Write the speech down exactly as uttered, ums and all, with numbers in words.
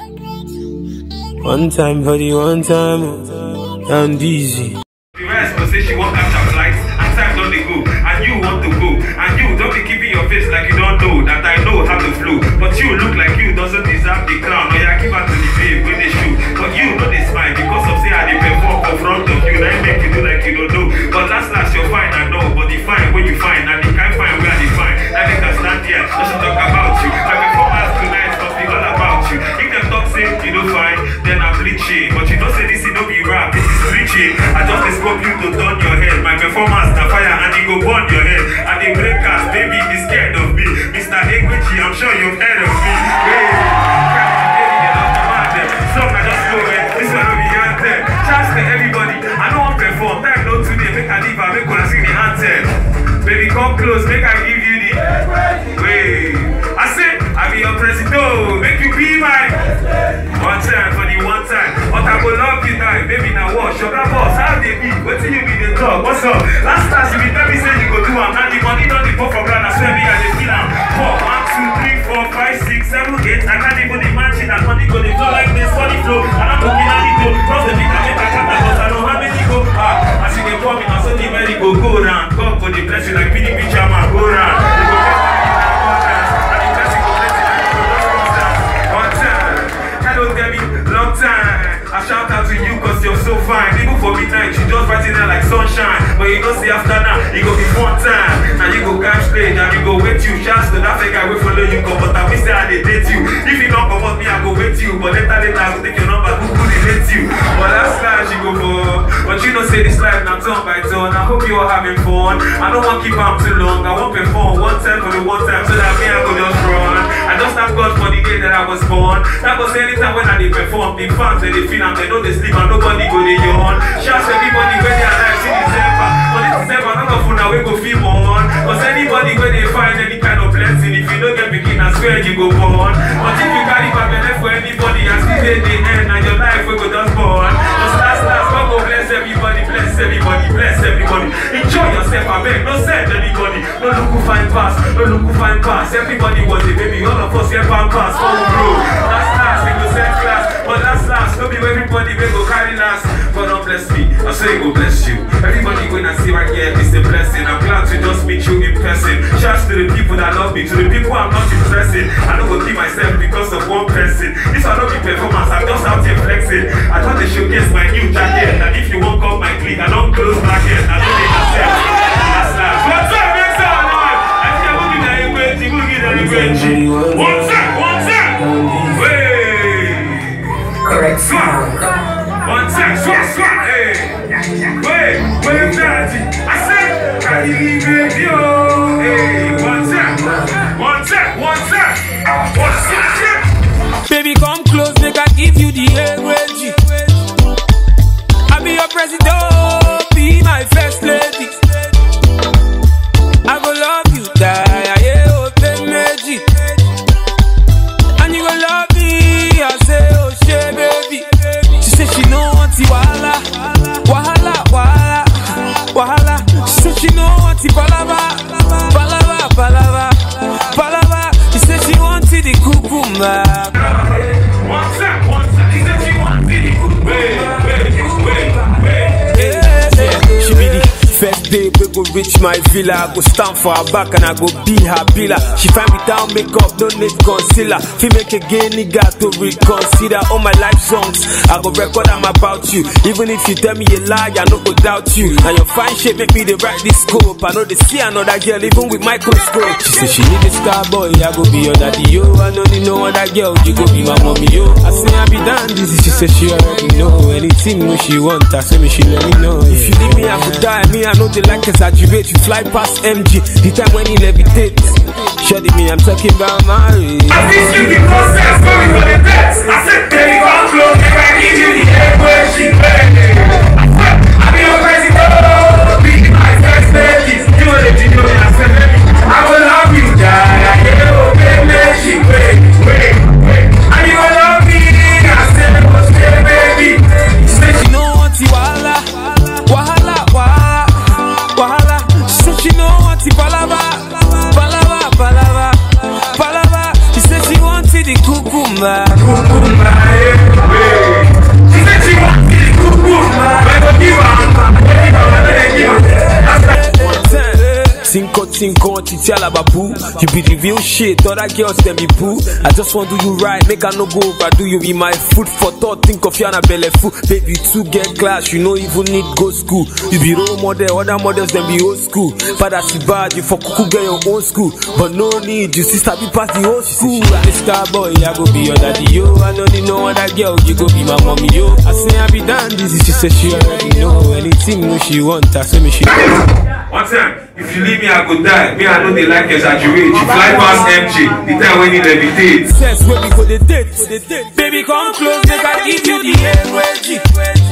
One time for the one time, Dandizy. The rest will say she won't catch her flights, and time don't they go, and you want to go, and you don't be keeping your face like you don't know that I know how to flow. But you look like you doesn't deserve the crown, or you give her to the babe when they shoot. But you know they smile because of say I they perform in front of you, that make you do like you don't know. But last last you're fine, I know, but the fine when you find, and the kind fine where they find, that they can stand here just to talk about you. My performance tonight must be all about you. If them talk say you don't find, then I'm bleaching. But you don't say this is no be rap, this is preaching. I just scope you to turn your head. My performance na fire and it go burn your head. And the breakers, baby, be scared of me. Mister Equity, I'm sure you've heard of me. Hey, song I just go in. This one will be anthem. Chance to everybody. I don't want to perform. Time no today. Make I leave and make I sing the anthem. Baby, come close. Make I give you the. Wait. I say, I be your president. Make you be my. One time for the one time. But I will love you now. Baby, now what? Sugar boss, how they be? What do you be the talk? What's up? Last time you be tell me say you go do am. Now the money don't dey go for ground. I swear me I dey feel am. Four, one, two, three, four, five, six, seven, eight. I can't even imagine that money go dey flow like this. Funny flow. And I'm looking at it though. Cross the big and make I count that cause I know how many go. Ah, as you dey pour me, now so the merry go go round. God go dey bless you like P D P chairman go round. You go get and the blessing go bless you like you go just constant. One time, hello debie, long time. I shout out to you cause you're so fine. Even for midnight, you just fighting there like sunshine. But you don't see after now, it go be one time. Now you go catch stage and you go wait you. Just to that fake I will follow you, come but I will say I dey date you. If you don't come up me, I go wait you. But later later I will take your number, who could relate you. But last time she go for. But you don't say this life now turn by turn. I hope you are having fun. I don't want to keep on too long. I want perform one time for the one time so that me I go just run. I just thank God for the day that I was born. That was anytime when I did perform. The fans they, they feel and they know they sleep and nobody go they yawn. Shouts everybody when they alive see December. But this December none of you now we go feel born. Cause anybody when they find any kind of blessing, if you don't get begin I swear you go born. But if you carry back left for anybody and see they the end and your life will go just born. Just last last God go bless everybody, bless everybody, bless everybody. Enjoy yourself, I beg, no send anybody. No look who find pass, no look who find pass. Everybody was a baby, all of us here find pass. Oh bro, last last we go set class. But last last, no be everybody we go carry last. God don't bless me, I say go bless you. Everybody when I see right here is a blessing. I'm glad to just meet you in person. Shouts to the people that love me, to the people I'm not impressing. I don't go keep myself because of one person. This will not be performance, I'm just out here flexing. I thought they showcase my new jacket. And if you won't call my clique, I don't close bracket. I don't need myself. Last last. One time, next time, Lord. I think I'm looking at you, waiting, looking at you, waiting. One time, one time. Wait. Correct sound. One time, swat, swat, hey. Wait, wait, daddy. I said, can you leave it, yo? Hey, one time, one time, one time. One time. Baby, come close, make I give you the energy. I be your president, be my first lady. I go love you, die, yeah, open energy. And you go love me, I say, oh shit, baby. She say she no want the wahala, wahala, wahala, wahala. She say she no want the palava, palava, palava, palava. She say she want the cucumber. One time, one time. She said she want the cucumber. Wait, wait, wait, wait. Yeah, yeah. She be the first day we go reach my villa. I go stand for her back and I go be her pillar. She find me down makeup, no need concealer. Fi make a gay nigga to reconsider all my life songs. I go record I'm about you. Even if you tell me a lie, I no go doubt you. And your fine shape make me the right this scope. I know they see another girl even with microscope. She say she need a star boy, I go be your daddy yo. I don't need no other girl, you go be my mommy yo. I say I be Dandizy, she say she already know. Anything when she want, I say me she let me know. If you leave me I could die, me I know they like exaggerate. You fly past M G, the time when he levitate. Shorty me, I'm talking about marriage. I think you the process, going for the best. I said, baby, come close, if I give you the head where she ready. I be your president, be my first lady. You know the video, I said, baby, I will love you, die. I hear you, baby, she wait, wait, wait. And you will love me, I said, what's there, baby? She said she no want the wahala, wahala, wahala, wahala. She said she no want the palava, palava, palava, palava. She said she wanted the cucumber. anything gone to tell about boo. You be the real shit, other girls them be boo. I just want to do you right, make I no go overdo you. Be my food for thought, think of you and a belly fool. Baby, to get class, you know even need go school. You be role model, other models them be old school. Father si bad, you for cuckoo get your own school. But no need, you sister be past the old school. This star boy, I go be your daddy, yo. I don't need no other girl, you go be my mommy, yo. I say I be Dandizy, she say she already know. Anything no she want, I say me she one time, if you leave me, I go die. Me, I know they like exaggerate. You fly past M J, the time when you levitate. Sex where we go the date, baby come close, make I give you the energy.